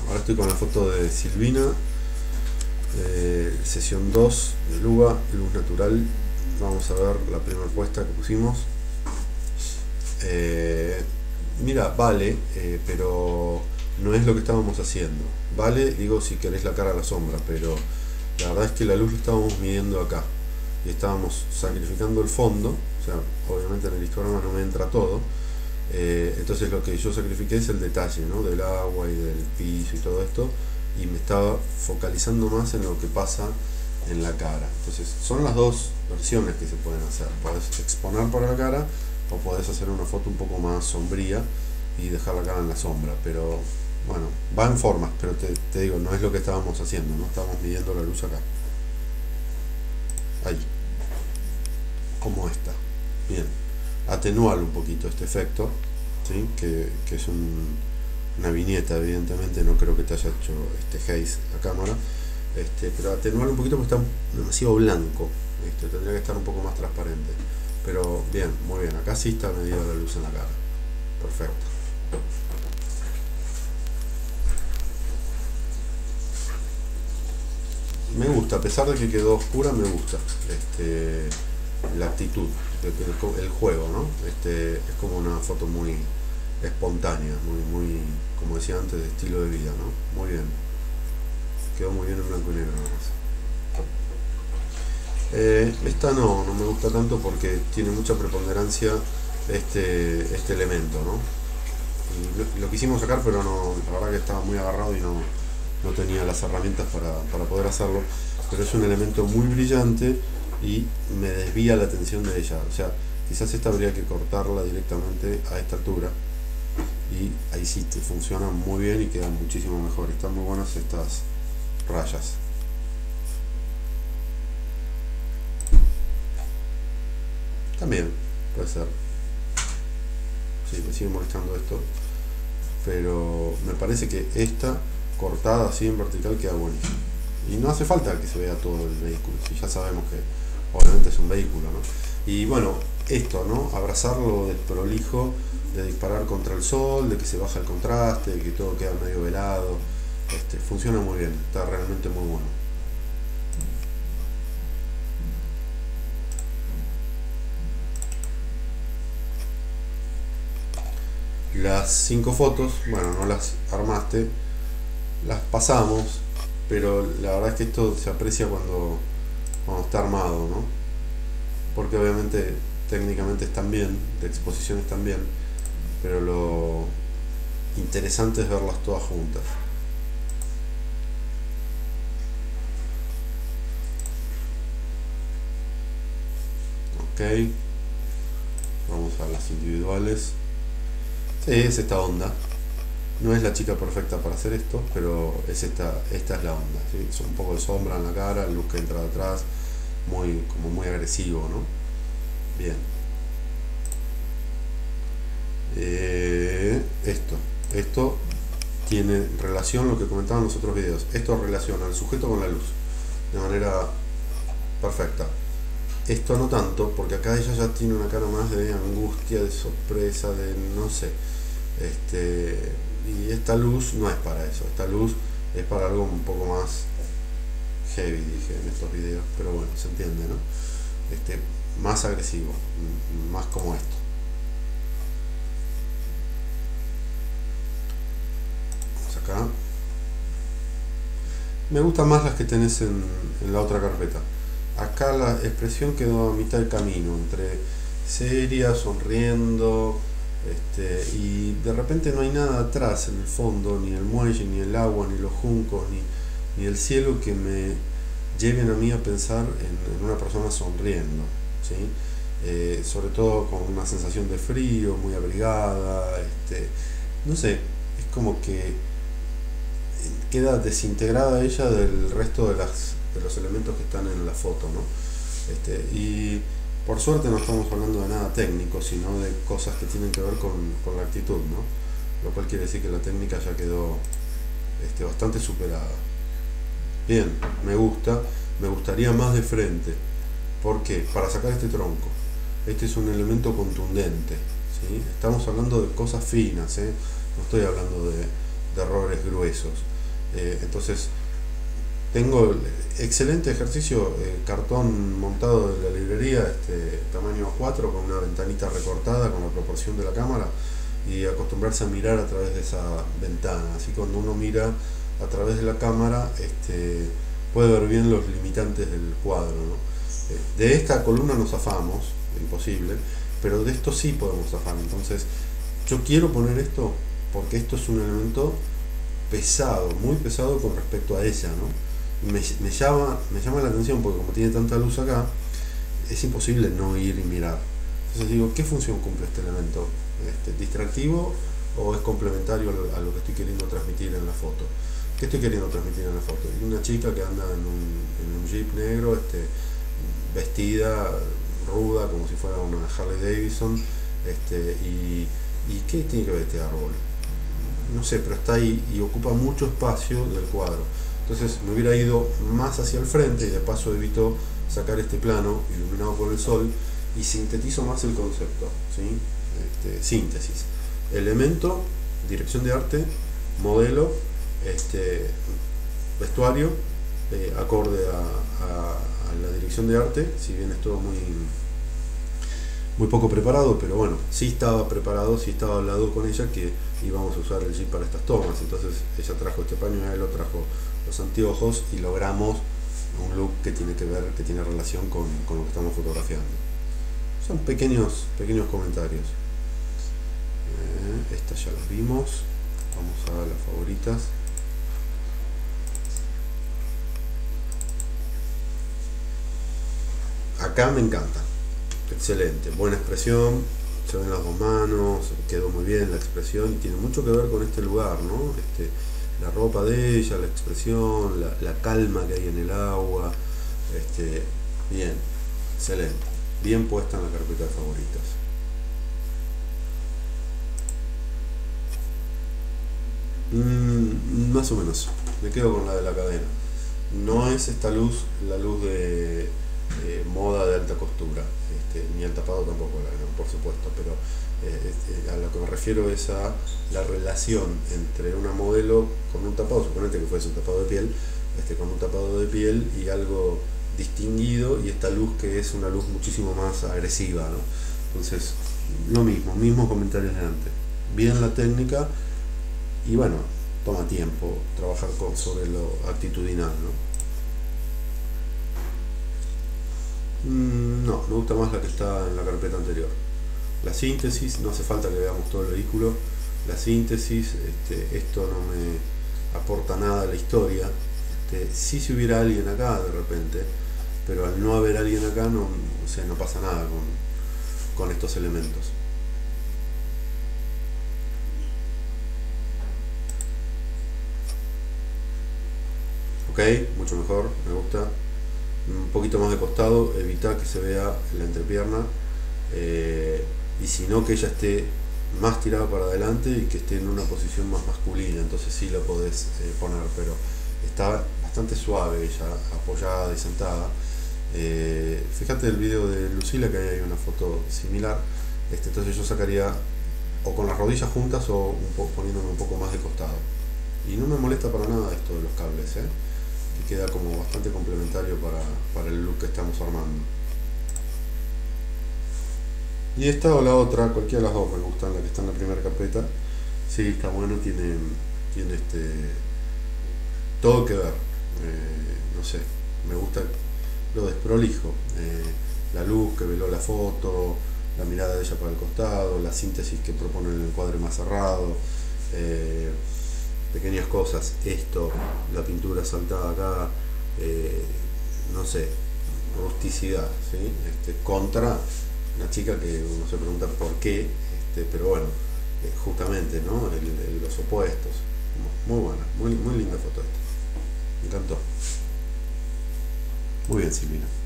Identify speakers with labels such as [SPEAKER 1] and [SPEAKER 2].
[SPEAKER 1] Ahora estoy con la foto de Silvina, sesión 2 de Luba, luz natural. Vamos a ver la primera puesta que pusimos. Mira, vale, pero no es lo que estábamos haciendo. Vale, digo si querés la cara a la sombra, pero la verdad es que la luz la estábamos midiendo acá. Y estábamos sacrificando el fondo, o sea, obviamente en el histograma no me entra todo. Entonces lo que yo sacrifiqué es el detalle, ¿no? Del agua y del piso y todo esto, y me estaba focalizando más en lo que pasa en la cara. Entonces son las dos versiones que se pueden hacer. Podés exponer para la cara o podés hacer una foto un poco más sombría y dejar la cara en la sombra, pero bueno, va en formas, pero te digo, no es lo que estábamos haciendo, no estábamos midiendo la luz acá. Ahí, como esta. Bien, atenuar un poquito este efecto, ¿sí? que es una viñeta, evidentemente no creo que te haya hecho haze la cámara, pero atenuar un poquito porque está demasiado blanco, tendría que estar un poco más transparente, pero bien, muy bien, acá sí está medida la luz en la cara, perfecto. Me gusta, a pesar de que quedó oscura, me gusta la actitud, el juego, ¿no? Es como una foto muy espontánea, muy, como decía antes, de estilo de vida, ¿no? Muy bien, quedó muy bien en blanco y negro además. Esta no me gusta tanto porque tiene mucha preponderancia este elemento, ¿no? Y lo quisimos sacar, pero no, la verdad que estaba muy agarrado y no tenía las herramientas para poder hacerlo, pero es un elemento muy brillante y me desvía la atención de ella, o sea, quizás esta habría que cortarla directamente a esta altura y ahí sí te funciona muy bien y queda muchísimo mejor. Están muy buenas estas rayas. También puede ser, sí, me sigue molestando esto, pero me parece que esta cortada así en vertical queda buenísimo. Y no hace falta que se vea todo el vehículo, si ya sabemos que obviamente es un vehículo, ¿no? Y bueno, esto, ¿no? Abrazarlo del prolijo, de disparar contra el sol, de que se baja el contraste, de que todo queda medio velado. Funciona muy bien, está realmente muy bueno. Las 5 fotos, bueno, no las armaste, las pasamos, pero la verdad es que esto se aprecia cuando está armado, ¿no? Porque obviamente técnicamente están bien, de exposición están bien, pero lo interesante es verlas todas juntas. Ok, vamos a las individuales. Sí, es esta onda. No es la chica perfecta para hacer esto, pero es esta es la onda, ¿sí? Es un poco de sombra en la cara, luz que entra de atrás, como muy agresivo, ¿no? Bien. Esto tiene relación a lo que comentaban en los otros videos. Esto relaciona al sujeto con la luz de manera perfecta. Esto no tanto, porque acá ella ya tiene una cara más de angustia, de sorpresa, de no sé. Y esta luz no es para eso, esta luz es para algo un poco más heavy, dije en estos videos, pero bueno, se entiende, ¿no? Más agresivo, más como esto. Vamos acá. Me gustan más las que tenés en la otra carpeta. Acá la expresión quedó a mitad del camino, entre seria, sonriendo, y de repente no hay nada atrás en el fondo, ni el muelle, ni el agua, ni los juncos, ni el cielo que me lleven a mí a pensar en una persona sonriendo, ¿sí? Sobre todo con una sensación de frío, muy abrigada, no sé, es como que queda desintegrada ella del resto de los elementos que están en la foto, ¿no? Y por suerte no estamos hablando de nada técnico, sino de cosas que tienen que ver con la actitud, ¿no? Lo cual quiere decir que la técnica ya quedó bastante superada. Bien, me gustaría más de frente. ¿Por qué? Para sacar este tronco. Este es un elemento contundente, ¿sí? Estamos hablando de cosas finas, ¿eh? No estoy hablando de errores gruesos. Entonces tengo excelente ejercicio, cartón montado en la librería, tamaño A4 con una ventanita recortada con la proporción de la cámara, y acostumbrarse a mirar a través de esa ventana. Así cuando uno mira a través de la cámara, puede ver bien los limitantes del cuadro, ¿no? De esta columna nos zafamos, imposible, pero de esto sí podemos zafar. Entonces yo quiero poner esto porque esto es un elemento pesado, muy pesado con respecto a ella, ¿no? Me llama la atención porque como tiene tanta luz acá, es imposible no ir y mirar. Entonces digo, ¿qué función cumple este elemento? ¿Distractivo o es complementario a lo que estoy queriendo transmitir en la foto? ¿Qué estoy queriendo transmitir en la foto? Una chica que anda en un jeep negro, vestida, ruda, como si fuera una Harley Davidson, y ¿qué tiene que ver este árbol? No sé, pero está ahí y ocupa mucho espacio del cuadro. Entonces me hubiera ido más hacia el frente y de paso evito sacar este plano iluminado por el sol y sintetizo más el concepto, ¿sí? Síntesis, elemento, dirección de arte, modelo, vestuario, acorde a la dirección de arte, si bien es todo muy poco preparado, pero bueno, sí estaba preparado, sí estaba hablado con ella que íbamos a usar el jeep para estas tomas. Entonces ella trajo este pañuelo, trajo los anteojos y logramos un look que tiene que ver, que tiene relación con lo que estamos fotografiando. Son pequeños comentarios. Estas ya las vimos. Vamos a las favoritas. Acá me encanta, excelente, buena expresión, se ven las dos manos, quedó muy bien la expresión y tiene mucho que ver con este lugar, ¿no? La ropa de ella, la expresión, la calma que hay en el agua, bien, excelente, bien puesta en la carpeta de favoritas. Más o menos, me quedo con la de la cadena. No es esta luz, la luz de moda de alta costura, ni el tapado tampoco, por supuesto, pero a lo que me refiero es a la relación entre una modelo con un tapado, suponete que fuese un tapado de piel, con un tapado de piel y algo distinguido, y esta luz que es una luz muchísimo más agresiva, ¿no? Entonces, lo mismos comentarios de antes, bien la técnica y bueno, toma tiempo trabajar sobre lo actitudinal, ¿no? No, me gusta más la que está en la carpeta anterior. La síntesis, no hace falta que veamos todo el vehículo. La síntesis, esto no me aporta nada a la historia. Sí, si hubiera alguien acá de repente, pero al no haber alguien acá, no pasa nada con estos elementos. Ok, mucho mejor, me gusta. Un poquito más de costado, evitar que se vea la entrepierna, y si no, que ella esté más tirada para adelante y que esté en una posición más masculina, entonces sí la podés poner, pero está bastante suave ella, apoyada y sentada. Fíjate el video de Lucila, que ahí hay una foto similar. Entonces yo sacaría o con las rodillas juntas o poniéndome un poco más de costado, y no me molesta para nada esto de los cables, que queda como bastante complementario para el look que estamos armando. Y esta o la otra, cualquiera de las dos me gustan, la que está en la primera carpeta, sí, está bueno, tiene todo que ver, no sé, me gusta lo desprolijo, la luz que veló la foto, la mirada de ella para el costado, la síntesis que propone en el encuadre más cerrado, pequeñas cosas, la pintura saltada acá, no sé, rusticidad, ¿sí? Contra una chica que uno se pregunta por qué, pero bueno, justamente, ¿no? Los opuestos. Muy buena, muy linda foto esta, me encantó. Muy bien, Silvina.